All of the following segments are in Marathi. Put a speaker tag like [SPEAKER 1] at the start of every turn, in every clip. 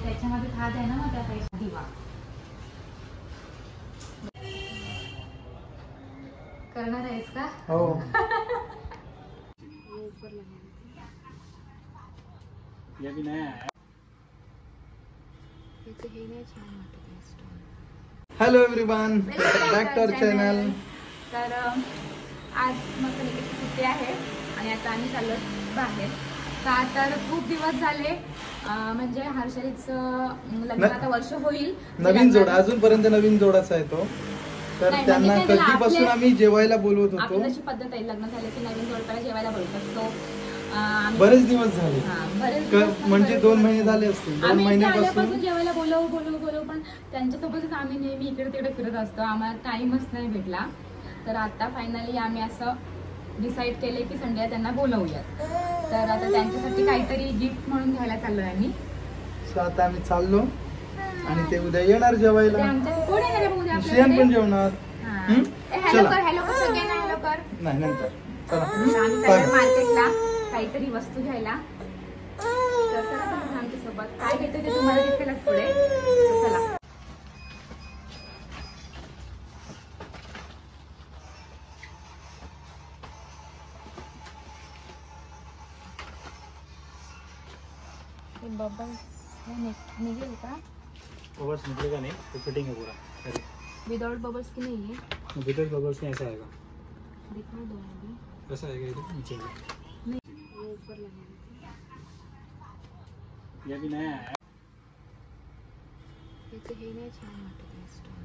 [SPEAKER 1] त्याच्यामध्ये खाद आहे ना, मग त्या पैसा दिवा करणार आहेस का?
[SPEAKER 2] हो. Hello everyone, back to our channel.
[SPEAKER 1] तर आज मस्त सुट्टी आहे आणि आता आम्ही चाललो बाहेर. तर खूप दिवस झाले, म्हणजे हर्षलीचं लग्न आता वर्ष होईल.
[SPEAKER 2] नवीन जोड, अजूनपर्यंत नवीन जोडाचा आहे तो. तर त्यांना कधीपासून आम्ही जेवायला बोलवत होतो.
[SPEAKER 1] आपली अशी पद्धत आहे, लग्न झालं की नवीन जोडप्याला जेवायला बोलवत असतो.
[SPEAKER 2] बरेच दिवस झाले, म्हणजे 2 महिने झाले असतील. 2 महिन्यापासून
[SPEAKER 1] जेवायला बोलव पण त्यांच्यासोबतच आम्ही नेहमी इकडे तिकडे फिरत असतो. आम्हाला टाइमच नाही भेटला. तर आता फायनली आम्ही असं डिसाईड केले की संडेला त्यांना बोलवूयात. तर आता त्यांच्यासाठी काहीतरी गिफ्ट म्हणून घ्यायला चाललोय आम्ही.
[SPEAKER 2] आता आम्ही चाललो आणि ते उद्या येणार जेवायला.
[SPEAKER 1] कोण येणार आहे उद्या?
[SPEAKER 2] शियान पण जेवणार.
[SPEAKER 1] हॅलो कर सगळ्यांना हॅलो कर.
[SPEAKER 2] नाही, नंतर चला
[SPEAKER 1] आम्ही चाललो मार्केटला काहीतरी वस्तू घ्यायला. तर चला आमच्या सोबत काय घेतो ते तुम्हाला दिसेलच पुढे. चला. बबल्स निघेल का?
[SPEAKER 3] बबल्स निकलेगा नहीं, तो फिटिंग है पूरा.
[SPEAKER 1] विदाउट बबल्स की नहीं है?
[SPEAKER 3] विदाउट बबल्स नहीं ऐसा आएगा.
[SPEAKER 1] दिखा दो अभी.
[SPEAKER 3] ऐसा आएगा इधर नीचे में.
[SPEAKER 1] नहीं, वो ऊपर लगा.
[SPEAKER 3] ये भी नया है.
[SPEAKER 1] इथे हे नाही छान वाटत आहे स्टोन.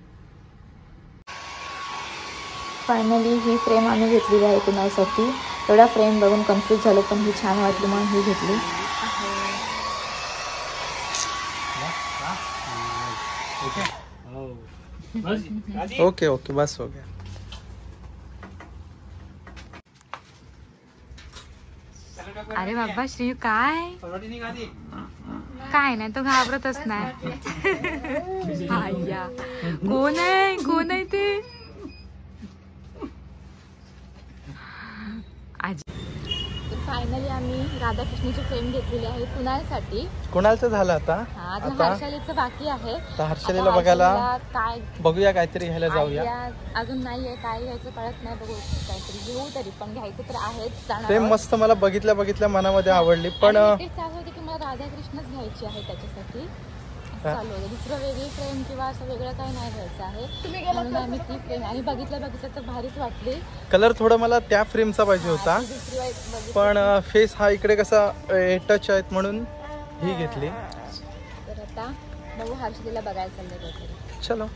[SPEAKER 4] फायनली ही फ्रेम आम्ही घेतलेली आहे कुणासाठी. एवढा फ्रेम बघून कन्फ्यूज झालो, पण ही छान वाटली म्हणून ही घेतली.
[SPEAKER 2] ओके ओके, बस हो गया.
[SPEAKER 1] अरे बाबा श्री, काय काय नाही, तो घाबरतच नाही. कोण आहे ते?
[SPEAKER 4] फायनली आम्ही राधाकृष्णाची फ्रेम घेतलेली आहे कुणालसाठी.
[SPEAKER 2] कुणालचं झालं आता
[SPEAKER 4] हर्षलीचं बाकी आहे.
[SPEAKER 2] हर्षलीला बघायला
[SPEAKER 4] काय
[SPEAKER 2] बघूया, काहीतरी घ्यायला जाऊया.
[SPEAKER 4] अजून नाहीये काय घ्यायचं कळत नाही. बघू काहीतरी घेऊ, तरी पण घ्यायचं तर आहेच.
[SPEAKER 2] फ्रेम मस्त मला बघितल्या मनामध्ये आवडली. पण
[SPEAKER 4] चालू होती की मला राधाकृष्णच घ्यायची आहे त्याच्यासाठी. चालू होतं दुसरं वेगळी फ्रेम किंवा असं वेगळं काही नाही घ्यायचं आहे. म्हणून आम्ही ती फ्रेम आणि बघितलं तर भारीच वाटली.
[SPEAKER 2] कलर थोडा मला त्या फ्रेमचा पाहिजे होता, पण फेस हा इकडे कसा टच आहेत म्हणून ही घेतली.
[SPEAKER 4] तर आता बघू हर्षदीला बघायला चाललं काहीतरी.
[SPEAKER 2] चलो.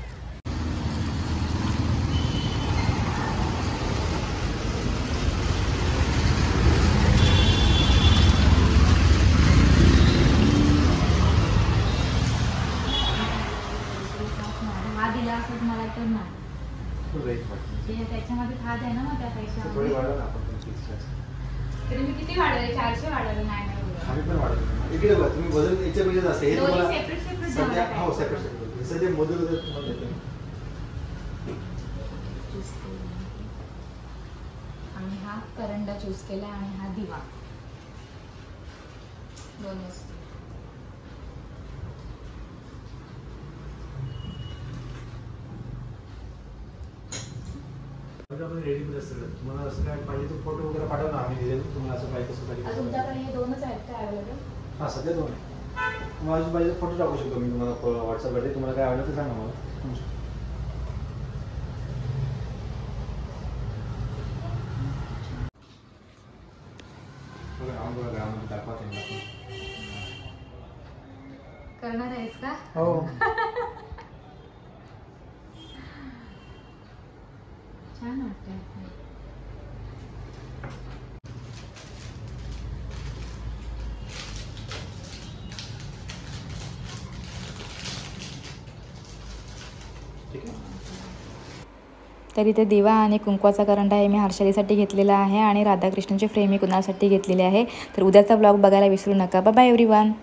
[SPEAKER 1] मला तर नाही त्याच्यामध्ये खाद आहे ना, मग त्या पैसा तरी मी किती वाढवले? 400 वाढवलं. नाही
[SPEAKER 3] आम्ही पण वाढवलं. इकडे बघ, तुम्ही वजन याच्यापेक्षा जास्त आहे.
[SPEAKER 1] तुम्हाला सेपरेट
[SPEAKER 3] सध्या हो सेपरेट सध्या मोदक तुम्हाला देतो.
[SPEAKER 1] आम्ही हा करंडा चूज केला आणि हा दिवा. 2 वस्तू.
[SPEAKER 3] रेडी मध्ये असतं. तुम्हाला असं काय पाहिजे तो फोटो वगैरे पाठवा ना, आम्ही दिले तुम्हाला. असं पाहिजे तसं पाहिजे.
[SPEAKER 1] तुमच्याकडे हे 2च आहेत का अवेलेबल?
[SPEAKER 3] हां, सध्या 2 आहे. तुम्हाला अजून पाहिजे फोटो टाकू शकतो मी तुम्हाला व्हॉट्सअपवरती. तुम्हाला काय आवडलं ते सांगा मला.
[SPEAKER 1] करणार आहेस का?
[SPEAKER 2] हो.
[SPEAKER 1] छान वाटतंय.
[SPEAKER 4] तर इथे दिवा आणि कुंकवाचा करंडा आहे मी हर्षलीसाठी घेतलेला आहे आणि राधाकृष्णाची फ्रेम मी कुणासाठी घेतलेली आहे. तर उद्याचा ब्लॉग बघायला विसरू नका. Bye bye everyone.